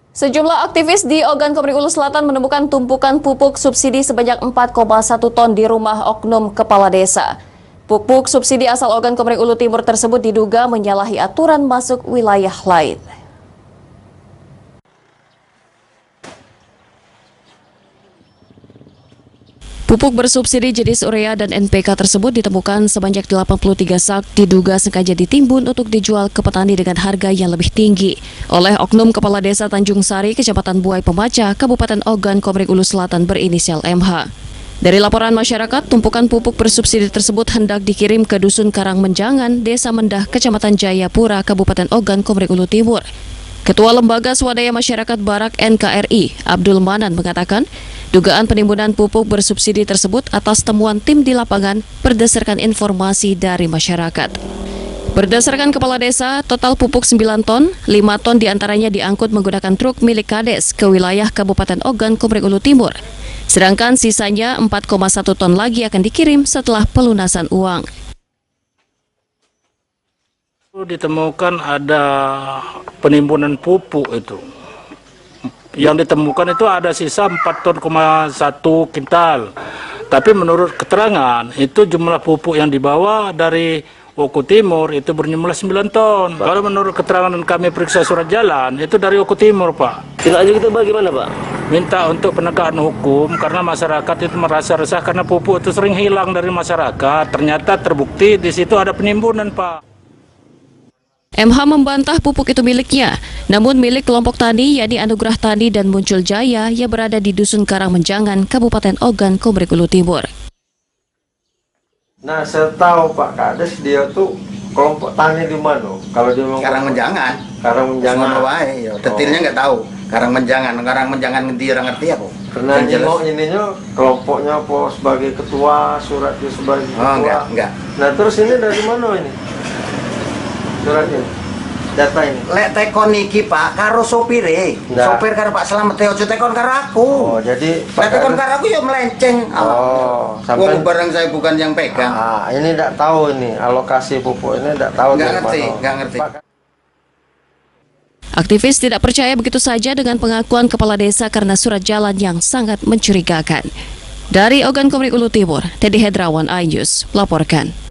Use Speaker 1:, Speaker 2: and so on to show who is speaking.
Speaker 1: Sejumlah aktivis di Ogan Komering Ulu Selatan menemukan tumpukan pupuk subsidi sebanyak 4,1 ton di rumah oknum kepala desa. Pupuk subsidi asal Ogan Komering Ulu Timur tersebut diduga menyalahi aturan masuk wilayah lain. Pupuk bersubsidi jenis urea dan NPK tersebut ditemukan sebanyak 83 sak diduga sengaja ditimbun untuk dijual ke petani dengan harga yang lebih tinggi oleh oknum kepala desa Tanjung Sari, Kecamatan Buai Pemaca, Kabupaten Ogan Komering Ulu Selatan berinisial MH. Dari laporan masyarakat, tumpukan pupuk bersubsidi tersebut hendak dikirim ke Dusun Karangmenjangan, Desa Mendah, Kecamatan Jayapura, Kabupaten Ogan Komering Ulu Timur. Ketua Lembaga Swadaya Masyarakat Barak NKRI, Abdul Manan mengatakan, dugaan penimbunan pupuk bersubsidi tersebut atas temuan tim di lapangan berdasarkan informasi dari masyarakat. Berdasarkan kepala desa, total pupuk 9 ton, 5 ton diantaranya diangkut menggunakan truk milik Kades ke wilayah Kabupaten Ogan Komering Ulu Timur. Sedangkan sisanya 4,1 ton lagi akan dikirim setelah pelunasan uang.
Speaker 2: Ditemukan ada penimbunan pupuk itu. Yang ditemukan itu ada sisa 4,1 kintal. Tapi menurut keterangan itu jumlah pupuk yang dibawa dari Oku Timur itu berjumlah 9 ton. Pak, kalau menurut keterangan kami periksa surat jalan itu dari Oku Timur, Pak.
Speaker 3: Tidak aja kita bagaimana, Pak?
Speaker 2: Minta untuk penegakan hukum karena masyarakat itu merasa resah karena pupuk itu sering hilang dari masyarakat. Ternyata terbukti di situ ada penimbunan, Pak.
Speaker 1: MH membantah pupuk itu miliknya, namun milik kelompok tani yakni Anugerah Tani dan Muncul Jaya yang berada di Dusun Karangmenjangan, Kabupaten Ogan Komering Ulu Timur.
Speaker 4: Nah, saya tahu Pak Kades dia tuh kelompok tani di mana? Kalau dia mau
Speaker 5: Karangmenjangan.
Speaker 4: Karangmenjangan.
Speaker 5: Ya, detailnya nggak tahu. Karangmenjangan ngerti orang ngerti apa?
Speaker 4: Pernah nengok ininya kelompoknya apa sebagai ketua, suratnya sebagai ketua.
Speaker 5: Oh, enggak.
Speaker 4: Nah, terus ini dari mana ini? Suratnya, data ini.
Speaker 5: Lek tekon iki Pak, karo sopire.
Speaker 4: Nah.
Speaker 5: Sopir karo Pak Slamet ojo tekon karo aku.
Speaker 4: Oh, jadi
Speaker 5: Lek tekon karo aku ya melenceng.
Speaker 4: sampai
Speaker 5: barang saya bukan yang pegang.
Speaker 4: ini enggak tahu ini alokasi pupuk ini enggak tahu dari mana.
Speaker 5: Enggak ngerti.
Speaker 1: Aktivis tidak percaya begitu saja dengan pengakuan kepala desa karena surat jalan yang sangat mencurigakan. Dari Ogan Komering Ulu Timur, Dedi Hedrawan, iNews, melaporkan.